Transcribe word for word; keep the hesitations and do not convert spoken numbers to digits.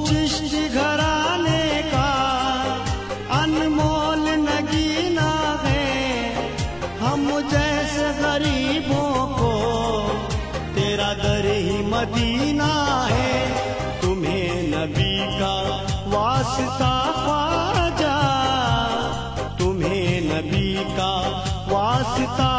चिश्ती घराने का अनमोल नगीना है। हम जैसे गरीबों को तेरा दर ही मदीना है। तुम्हें नबी का वास्ता ख्वाजा, तुम्हें नबी का वास्ता